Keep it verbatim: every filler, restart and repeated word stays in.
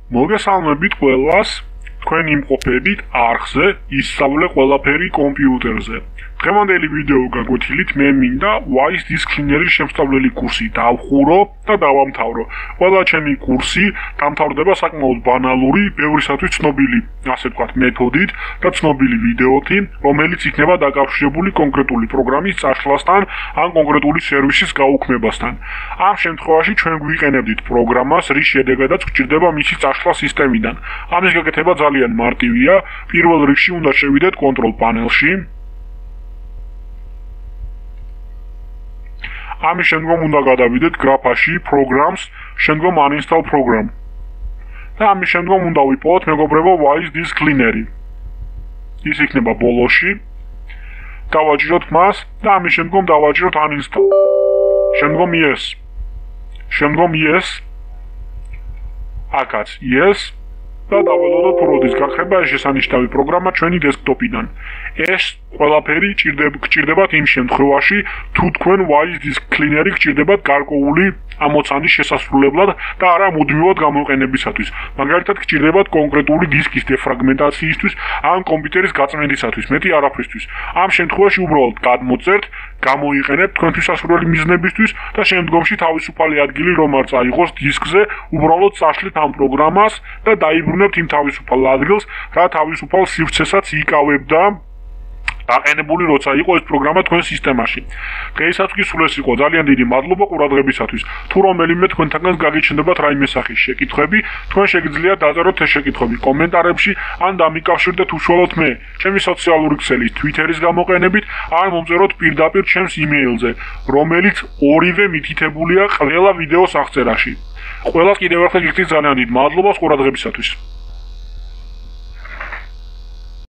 მოგესალმებით ყველას, თქვენ იმყოფებით არხზე ისწავლე ყველაფერი კომპიუტერზე. დღევანდელი ვიდეო გაგვეთილით მე მინდა Wise Disk Cleaner-ის შემსწავლელი კურსი დავხურო და დავამთავრო. ყველა ჩემი კურსი დამთავრდება საკმაოდ ბანალური, ბევრისათვის ცნობილი, ასე ვთქვათ, მეთოდით და ცნობილი ვიდეოთი, რომელიც იქნება დაკავშირებული კონკრეტული პროგრამის წაშლასთან ან კონკრეტული სერვისის გაუქმებასთან. ამ შემთხვევაში ჩვენ გვიყენებდით პროგრამას, რის შედეგადაც გვჭირდება მისი წაშლა სისტემიდან. ამის გაკეთება ძალიან მარტივია. პირველ რიგში უნდა შევიდეთ control panel-ში. ამის შემდგომ უნდა გადავიდეთ გრაფაში programs, შემდგომ uninstall program. და ამის შემდგომ უნდა ვიპოვოთ მეგობრებო Wise Disk Cleaner-ი. ის იქნება ბოლოში. დავაჭიროთ მას და ამის შემდგომ დავაჭიროთ uninstall. შემდგომ yes. შემდგომ yes. akაც yes. და დაველოდოთ თუ როდის გახდება ეს შესანიშნავი პროგრამა ჩვენი დესკტოპიდან. ეს ყველაფერი გჭირდებათ იმ შემთხვევაში, თუ თქვენ Wise Disk Cleaner-ი გჭირდებათ გარკვეული ამოცანის შესასრულებლად და არა მუდმივად გამოყენებისათვის. მაგალითად, გჭირდებათ კონკრეტული დისკის დეფრაგმენტაციისთვის ან კომპიუტერის გაწმენდისათვის, მეტი არაფრისთვის. ამ შემთხვევაში უბრალოდ გადმოწერთ, გამოიყენებთ თქვენთვის სასურველი მიზნებისთვის და შემდგომში თავისუფალი ადგილი რომ არ წაიღოს დისკზე, უბრალოდ წაშლით ამ პროგრამას და დაიბრუნებთ იმ თავისუფალ ადგილს, რა თავისუფალ სივრცესაც იკავებდა დაყენებული როცა იყო ეს პროგრამა თქვენ სისტემაში. დღეისათვის სულ ეს იყო. ძალიან დიდი მადლობა ყურადღებისათვის. თუ რომელიმე თქვენთანგანს გაგიჩნდებათ რაიმე სახის შეკითხვები, თქვენ შეგიძლიათ დაწეროთ ეს შეკითხვები კომენტარებში ან დამიკავშირდეთ უშუალოდ მე, ჩემი სოციალური ქსელის Twitter-ის გამოყენებით, ან მომწეროთ პირდაპირ ჩემს იმეილზე, რომელიც ორივე მითითებულია ყველა ვიდეოს აღწერაში. ყველას კიდევ ერთხელ გიხდით ძალიან დიდ მადლობას ყურადღებისათვის.